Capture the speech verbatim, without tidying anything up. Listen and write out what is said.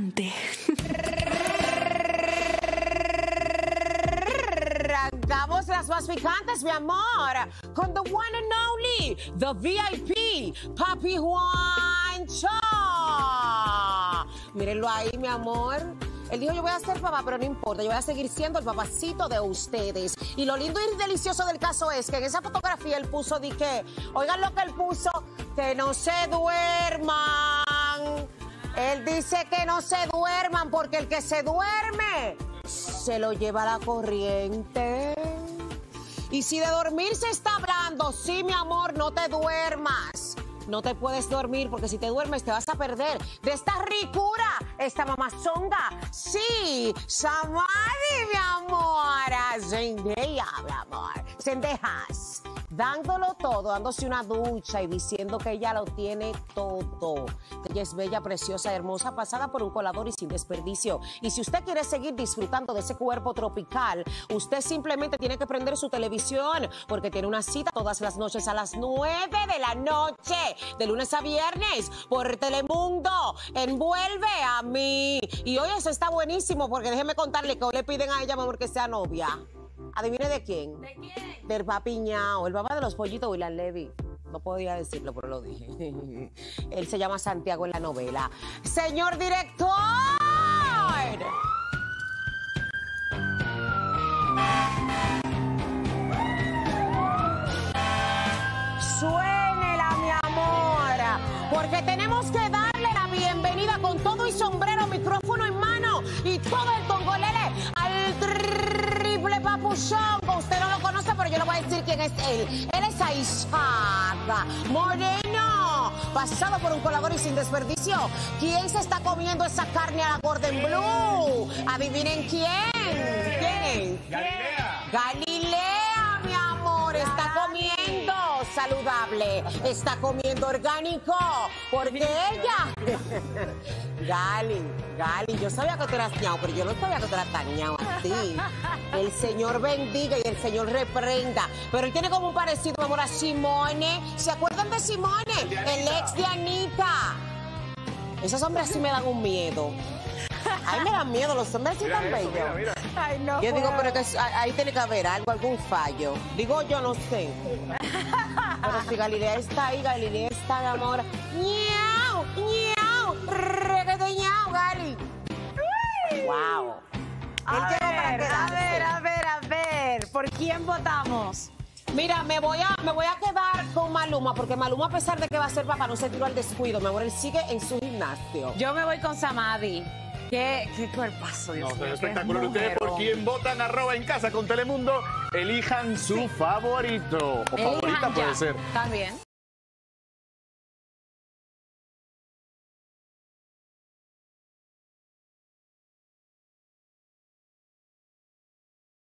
picante. Arrancamos las más picantes, mi amor, con the one and only, the V I P, Papi Juancho. Mírenlo ahí, mi amor. Él dijo, yo voy a ser papá, pero no importa, yo voy a seguir siendo el papacito de ustedes. Y lo lindo y delicioso del caso es que en esa fotografía él puso, di que, oigan lo que él puso, que no se duerman. Él dice que no se duerman porque el que se duerme se lo lleva la corriente. Y si de dormir se está hablando, sí, mi amor, no te duermas. No te puedes dormir porque si te duermes te vas a perder de esta ricura, esta mamazonga. Sí, Samadhi, mi amor. Zendaya, mi amor. Zendejas. Dándolo todo, dándose una ducha y diciendo que ella lo tiene todo. Que ella es bella, preciosa, hermosa, pasada por un colador y sin desperdicio. Y si usted quiere seguir disfrutando de ese cuerpo tropical, usted simplemente tiene que prender su televisión porque tiene una cita todas las noches a las nueve de la noche, de lunes a viernes, por Telemundo. Envuelve a mí. Y hoy eso está buenísimo porque déjeme contarle que hoy le piden a ella, mi amor, que sea novia. ¿Adivine de quién? ¿De quién? Del papi Ñao, el papá de los pollitos, William Levy. No podía decirlo, pero lo dije. Él se llama Santiago en la novela. ¡Señor director! Suénela, mi amor, porque tenemos que darle la bienvenida con todo y sombrero, micrófono en mano y todo el tongolele al triple papuchón. Usted no lo conoce, pero yo le voy a decir quién es él. Él es Isaac Moreno, pasado por un colador y sin desperdicio. ¿Quién se está comiendo esa carne a la Gordon Blue? Adivinen quién. ¿Quién es? Galilea. Galilea, mi amor, está comiendo saludable, está comiendo orgánico, porque ella... Gali, Gali, yo sabía que tú eras ñao, pero yo no sabía que tú eras tan ñao así. El Señor bendiga y el Señor reprenda. Pero él tiene como un parecido, mi amor, a Simone. ¿Se acuerdan de Simone? El ex de Anita. Esos hombres sí me dan un miedo. Ay, me dan miedo, los hombres sí tan bellos. Mira, mira. Ay, no. Yo digo, pero que ahí tiene que haber algo, algún fallo. Digo, yo no sé. Pero si Galilea está ahí, Galilea está, mi amor. ¡Ñau! ¡Ñau! ¡Reguete ñau, Gali! ¡Wow! A ver, a ver, a ver, a ver. ¿Por quién votamos? Mira, me voy a me voy a quedar con Maluma, porque Maluma, a pesar de que va a ser papá, no se tiró al descuido. Mi amor, él sigue en su gimnasio. Yo me voy con Samadhi. Qué, qué cuerpazo, Dios No, mío, es qué espectacular. Ustedes por mujerón. quién votan, arroba en casa con Telemundo, elijan su favorito. O Elijan favorita ya. puede ser. También.